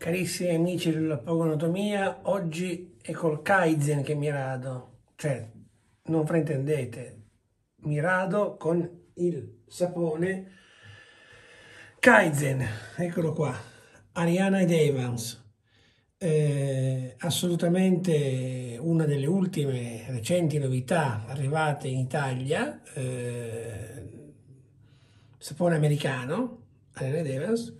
Carissimi amici della Pogonatomia, oggi è col Kaizen che mi rado, cioè non fraintendete, mi rado con il sapone Kaizen, eccolo qua, Ariana ed Evans, assolutamente una delle ultime recenti novità arrivate in Italia, sapone americano, Ariana ed Evans.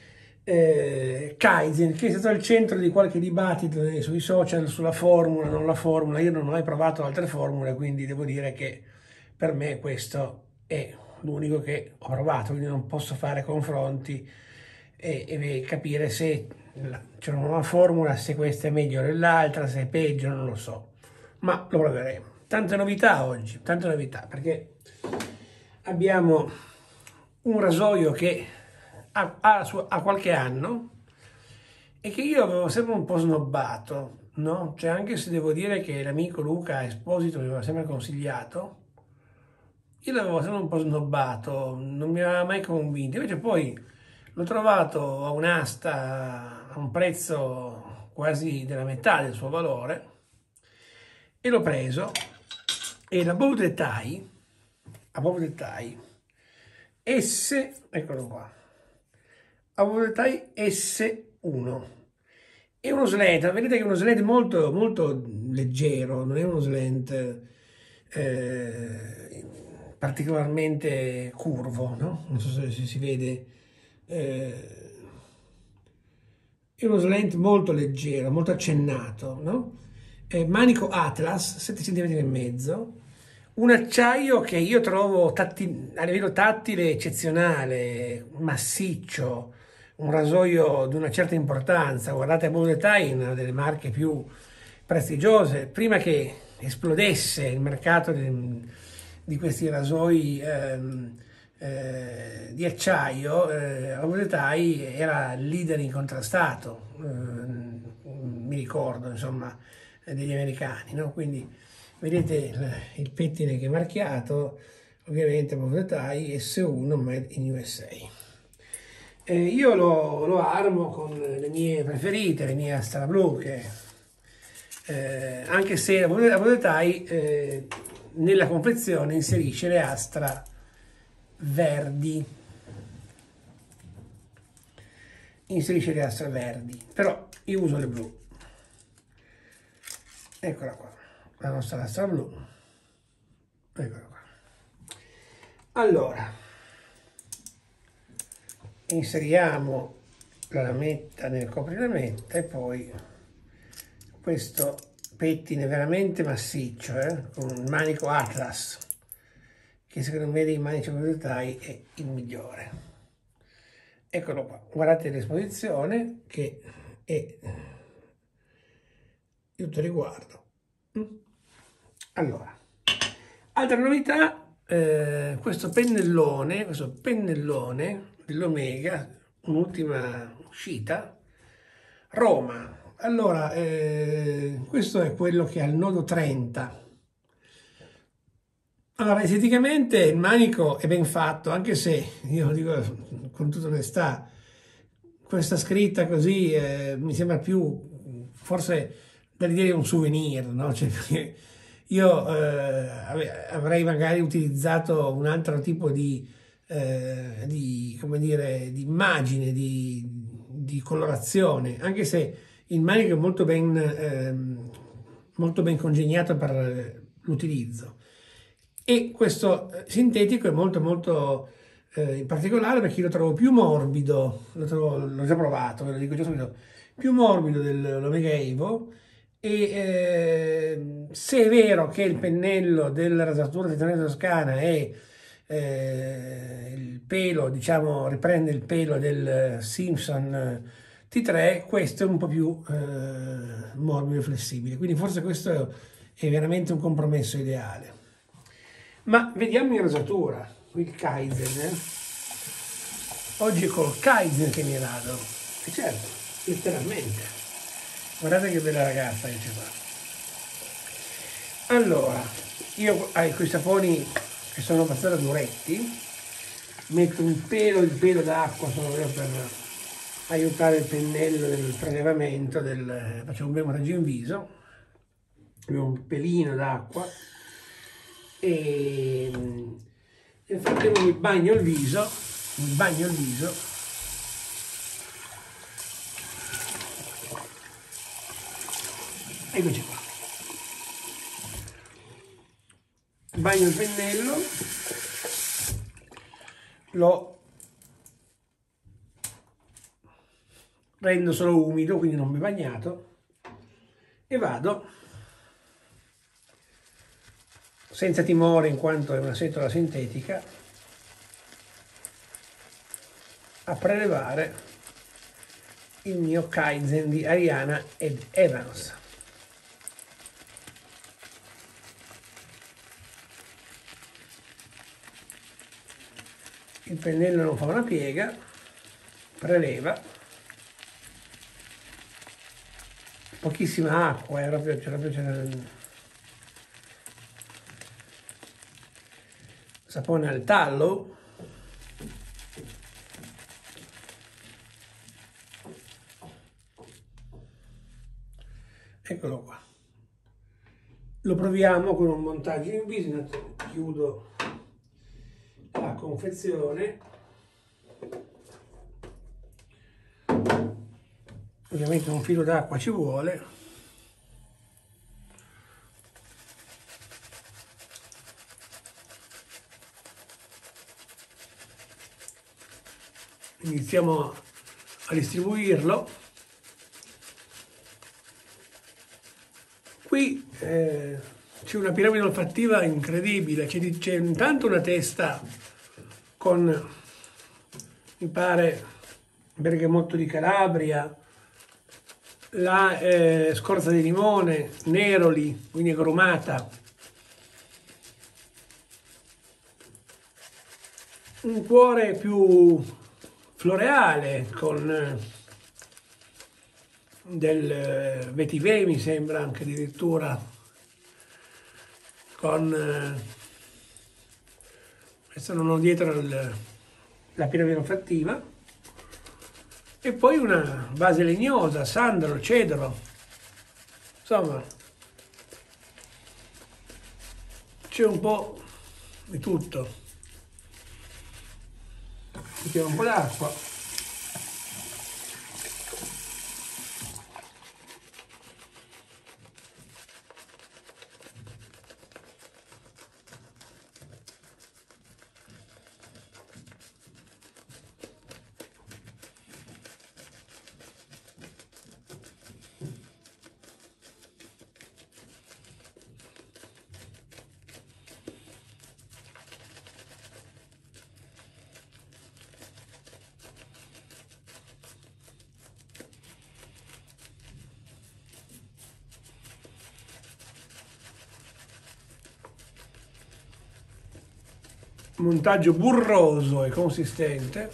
Kaizen, che è stato al centro di qualche dibattito sui social sulla formula, non la formula. Io non ho mai provato altre formule, quindi devo dire che per me questo è l'unico che ho provato, quindi non posso fare confronti e capire se c'è una nuova formula, se questa è meglio dell'altra, se è peggio, non lo so, ma lo proveremo. Tante novità oggi, tante novità, perché abbiamo un rasoio che ha qualche anno e che io avevo sempre un po' snobbato, no? Cioè, anche se devo dire che l'amico Luca Esposito mi aveva sempre consigliato, io l'avevo sempre un po' snobbato, non mi aveva mai convinto. Invece poi l'ho trovato a un'asta a un prezzo quasi della metà del suo valore e l'ho preso, e la Bow Detail, S, eccolo qua, a Bow Detail S1. È uno slant, vedete che è uno slant molto, molto leggero, non è uno slant particolarmente curvo, no? Non so se si vede. È uno slant molto leggero, molto accennato, no? Manico Atlas, 7 cm e mezzo, un acciaio che io trovo a livello tattile eccezionale, massiccio, un rasoio di una certa importanza. Guardate, Bodetai, una delle marche più prestigiose, prima che esplodesse il mercato di questi rasoi di acciaio, la Bodetai era il leader incontrastato, mi ricordo, insomma, degli americani, no? Quindi vedete il pettine che è marchiato, ovviamente Bodetai S1 Made in USA. Io lo armo con le mie preferite, le mie Astra Blu, che anche se la Bodetai nella confezione inserisce le Astra verdi, però io uso le blu. Eccola qua, la nostra Astra Blu, eccola qua. Allora, inseriamo la lametta nel coprilametta e poi questo pettine veramente massiccio, con un manico Atlas, che secondo me dei manici Bodetai è il migliore. Eccolo qua, guardate l'esposizione che è di tutto riguardo. Allora, altra novità, questo pennellone dell'Omega, un'ultima uscita, Roma. Allora, questo è quello che ha il nodo 30. Allora, esteticamente il manico è ben fatto, anche se, io dico con tutta onestà, questa scritta così mi sembra più, forse, da dire un souvenir, no? Cioè, io avrei magari utilizzato un altro tipo come dire, di immagine, di colorazione, anche se il manico è molto ben congegnato per l'utilizzo. E questo sintetico è molto in particolare perché io lo trovo più morbido, l'ho già provato, ve lo dico già subito, più morbido dell'Omega Evo. E se è vero che il pennello della rasatura Titania Toscana è il pelo, diciamo, riprende il pelo del Simpson T3, questo è un po' più morbido e flessibile, quindi forse questo è veramente un compromesso ideale. Ma vediamo in rasatura, il Kaizen. Oggi è col Kaizen che mi rado, e certo, letteralmente. Guardate che bella ragazza che c'è qua. Allora, io quei saponi che sono abbastanza duretti, metto il pelo d'acqua solo per aiutare il pennello nel prelevamento faccio un bel montaggio in viso, un pelino d'acqua e nel frattempo mi bagno il viso, eccoci qua, bagno il pennello, lo rendo solo umido, quindi non mi bagnato, e vado senza timore, in quanto è una setola sintetica, a prelevare il mio Kaizen di Ariana ed Evans. Il pennello non fa una piega, preleva, pochissima acqua, sapone al tallo, eccolo qua. Lo proviamo con un montaggio in viso, chiudo la confezione, ovviamente un filo d'acqua ci vuole, iniziamo a distribuirlo. Qui c'è una piramide olfattiva incredibile, c'è intanto una testa con, mi pare, bergamotto di Calabria, la scorza di limone, neroli, quindi agrumata, un cuore più floreale con del vetiver, mi sembra anche addirittura, con adesso non ho dietro la piramide olfattiva, e poi una base legnosa, sandalo, cedro, insomma c'è un po' di tutto. Mettiamo un po' d'acqua. Montaggio burroso e consistente,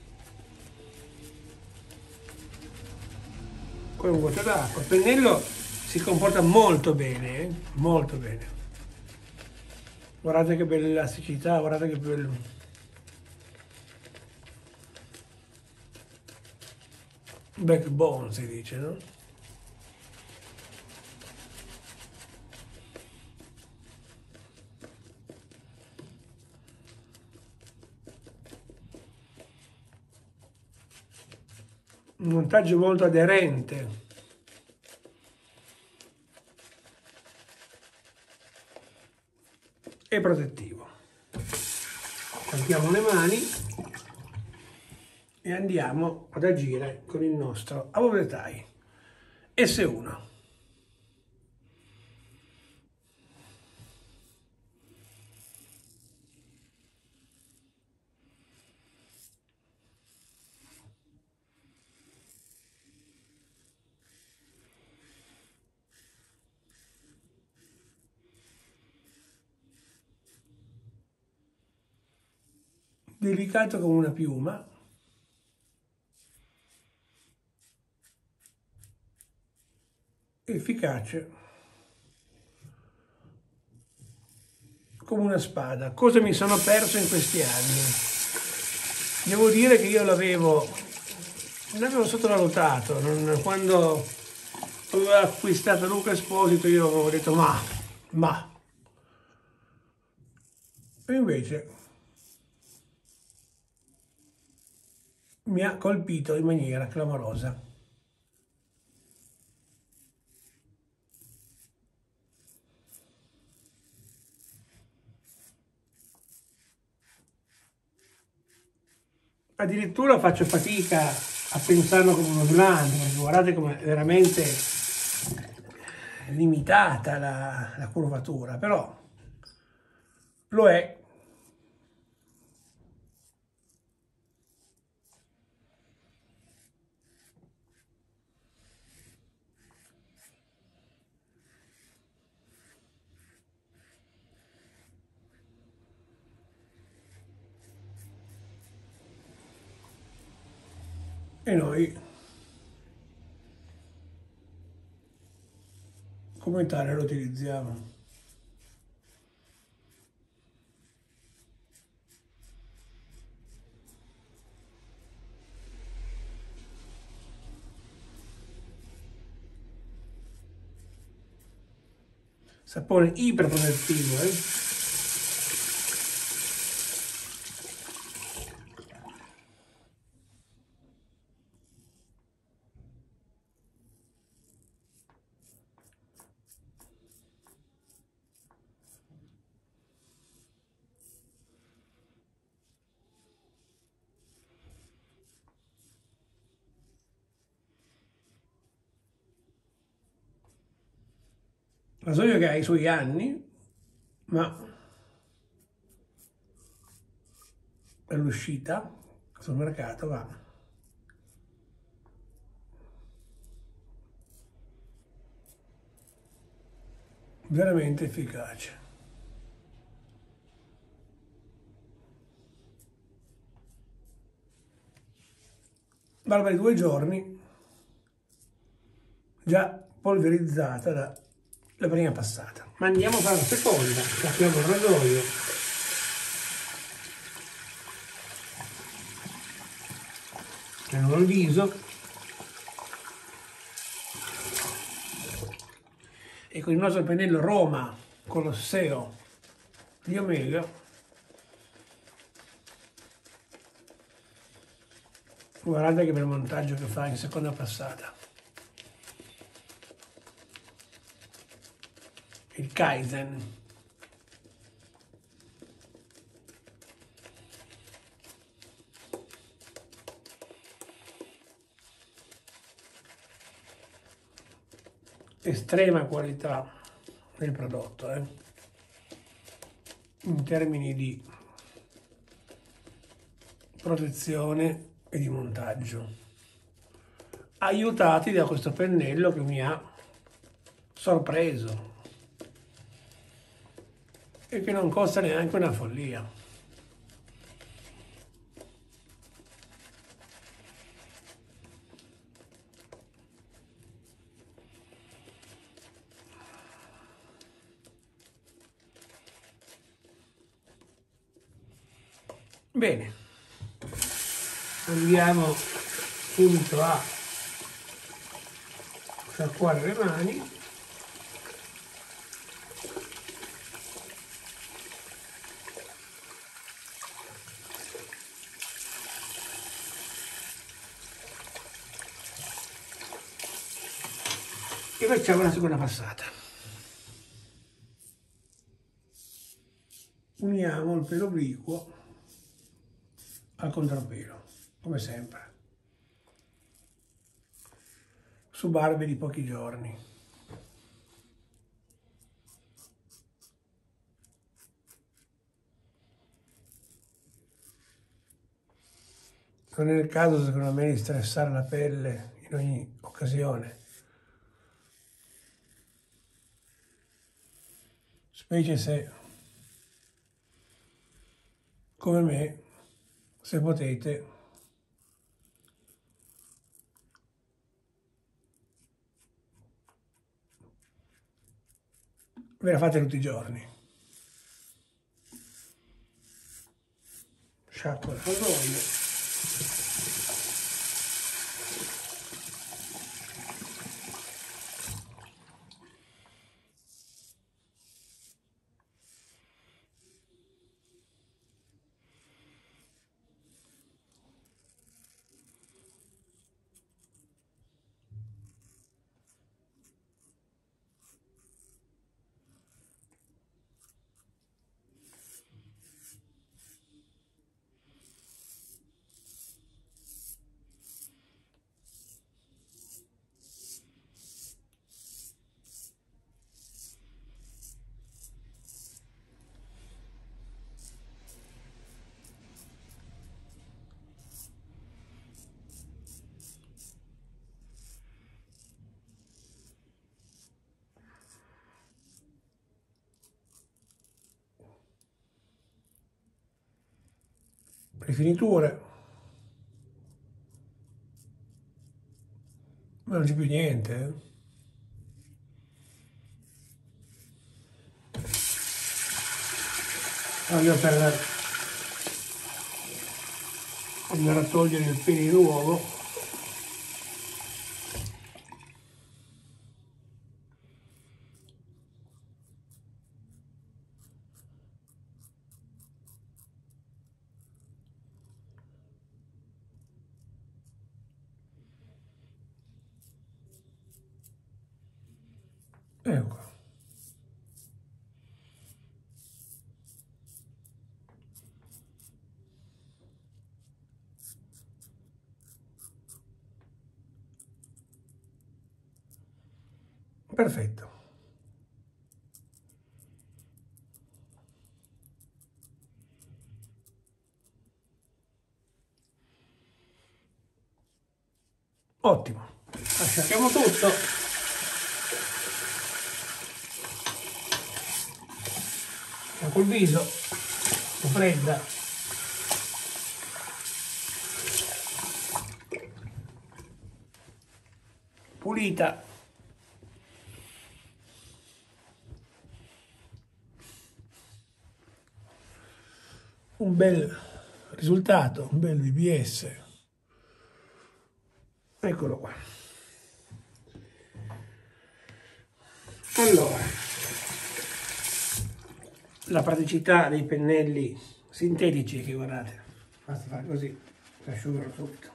con un goccio d'acqua. Il pennello si comporta molto bene, molto bene. Guardate che bella elasticità, guardate che bello. Backbone si dice, no? Un montaggio molto aderente. E protettivo. Cambiamo le mani e andiamo ad agire con il nostro Above the Tie S1. Delicato come una piuma, efficace come una spada. Cosa mi sono perso in questi anni? Devo dire che io l'avevo l'avevo sottovalutato, quando avevo acquistato Luca Esposito io avevo detto ma, e invece mi ha colpito in maniera clamorosa. Addirittura faccio fatica a pensarlo come uno slant, perché guardate come è veramente limitata la curvatura, però lo è. E noi come tale lo utilizziamo. Sapone iperprotettivo, Rasoio che ha i suoi anni, ma per l'uscita sul mercato va veramente efficace. Barba di 2 giorni, già polverizzata dalla prima passata. Ma andiamo a fare la seconda, apriamo il rasoio. Prendo il viso e con il nostro pennello Roma Colosseo di Omega guardate che bel montaggio che fa in seconda passata. Il Kaizen. Estrema qualità del prodotto, in termini di protezione e di montaggio, aiutati da questo pennello che mi ha sorpreso e che non costa neanche una follia. Bene, andiamo subito a sciacquare le mani. E facciamo la seconda passata. Uniamo il pelo obliquo al contrapelo, come sempre, su barbe di pochi giorni. Non è il caso, secondo me, di stressare la pelle in ogni occasione, specie se, come me, se potete, ve la fate tutti i giorni. Sciacquo il rasoio. rifiniture, ma non c'è più niente, Voglio per andare a togliere il pelo di nuovo. Ecco. Perfetto. Ottimo. Asciughiamo tutto. Col viso, un po' fredda. Pulita. Un bel risultato, un bel BBS. Eccolo qua. Allora, la praticità dei pennelli sintetici che guardate, basta fare così, si asciugano subito.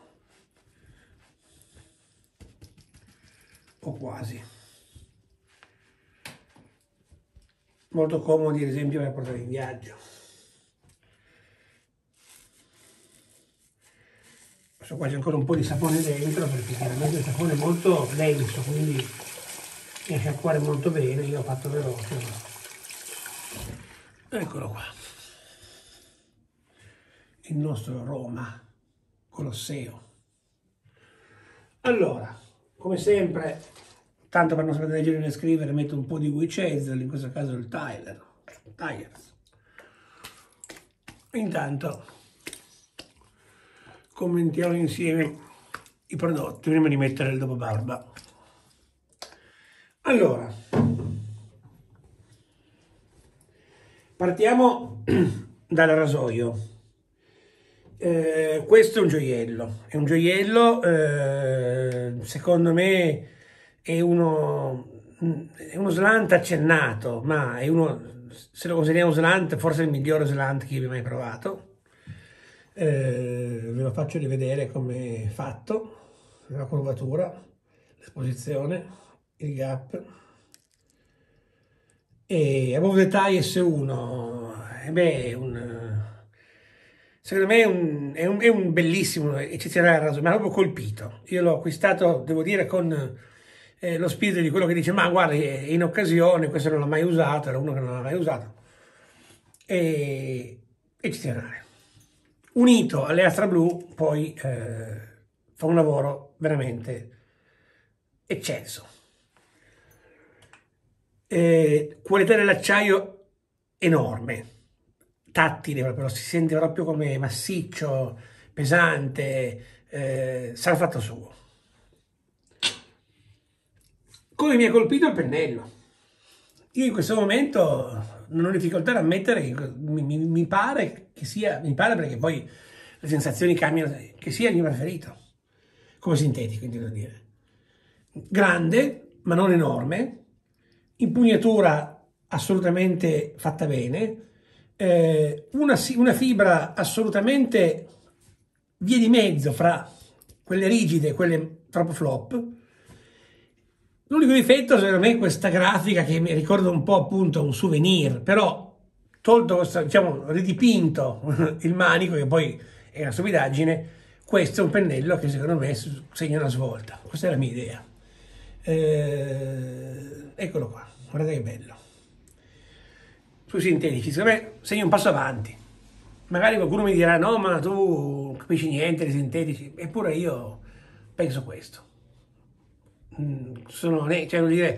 O quasi. Molto comodi ad esempio per portare in viaggio. Adesso qua c'è ancora un po' di sapone dentro perché chiaramente il sapone è molto denso, quindi riesce a sciacquare molto bene. Io ho fatto veloce. Eccolo qua. Il nostro Roma Colosseo. Allora, come sempre, tanto per non sapere leggere né scrivere, metto un po' di Witch Hazel, in questo caso il Tyers. Intanto commentiamo insieme i prodotti prima di mettere il dopo barba. Allora, partiamo dal rasoio. Questo è un gioiello, secondo me è uno slant accennato, ma è uno, se lo consideriamo slant, forse il migliore slant che io abbia mai provato. Ve lo faccio rivedere come è fatto, la curvatura, l'esposizione, il gap. E Above the Tie S1, secondo me è un bellissimo, eccezionale rasoio, mi ha proprio colpito. Io l'ho acquistato, devo dire, con lo spirito di quello che dice, ma guarda, è in occasione, questo non l'ho mai usato, era uno che non l'ha mai usato. Eccezionale. Unito alle Astra Blu, poi fa un lavoro veramente eccelso. Qualità dell'acciaio enorme, tattile proprio, si sente proprio come massiccio, pesante, sarà fatto suo. Come mi ha colpito il pennello. Io in questo momento non ho difficoltà ad ammettere che mi pare che sia, mi pare perché poi le sensazioni cambiano, che sia il mio preferito, come sintetico intendo dire. Grande, ma non enorme, impugnatura assolutamente fatta bene, una fibra assolutamente via di mezzo fra quelle rigide e quelle troppo flop. L'unico difetto secondo me è questa grafica che mi ricorda un po' appunto un souvenir, però tolto questo, diciamo, ridipinto il manico, che poi è una stupidaggine, questo è un pennello che secondo me segna una svolta. Questa è la mia idea. Eccolo qua, guardate che bello. Sui sintetici, secondo me segna un passo avanti. Magari qualcuno mi dirà no, ma tu non capisci niente dei sintetici, eppure io penso questo. Cioè, vuol dire,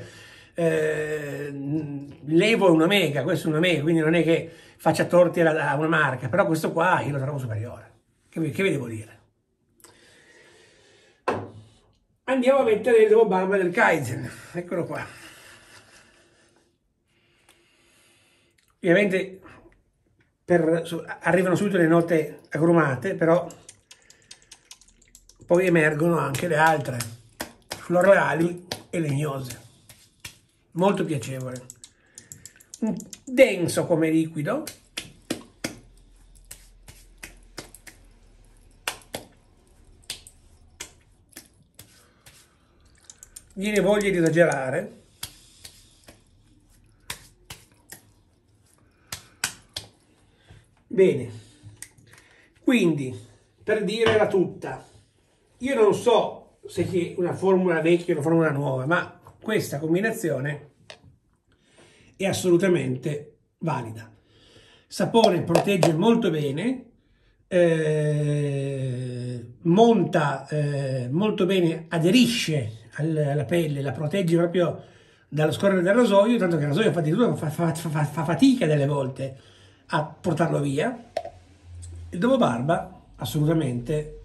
l'Evo è una mega, questo è una mega, quindi non è che faccia torti a una marca, però questo qua io lo trovo superiore. Che vi devo dire? Andiamo a mettere il nuovo barba del Kaizen, eccolo qua. Ovviamente arrivano subito le note agrumate, però poi emergono anche le altre, floreali e legnose. Molto piacevole. Denso come liquido. Viene voglia di esagerare. Bene, quindi per dirla tutta, io non so se è una formula vecchia o una formula nuova, ma questa combinazione è assolutamente valida. Sapone protegge molto bene, monta molto bene, aderisce alla pelle, la protegge proprio dallo scorrere del rasoio, tanto che il rasoio fa fatica delle volte a portarlo via. Il dopo barba assolutamente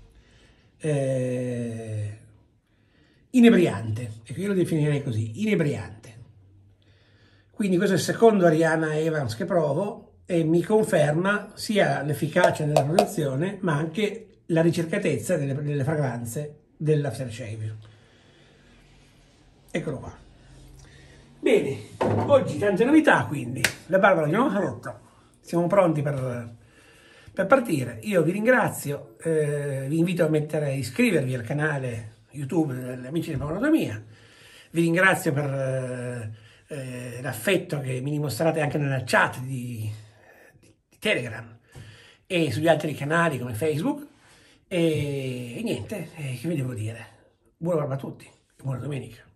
inebriante, ecco, io lo definirei così, inebriante. Quindi questo è il secondo Ariana Evans che provo e mi conferma sia l'efficacia della protezione ma anche la ricercatezza delle fragranze dell'aftershave. Eccolo qua. Bene, oggi tante novità, quindi la barba l'abbiamo fatta, siamo pronti per partire. Io vi ringrazio, vi invito a iscrivervi al canale YouTube degli Amici di Pavanotomia, vi ringrazio per l'affetto che mi dimostrate anche nella chat di Telegram e sugli altri canali come Facebook e niente, che vi devo dire? Buona barba a tutti e buona domenica.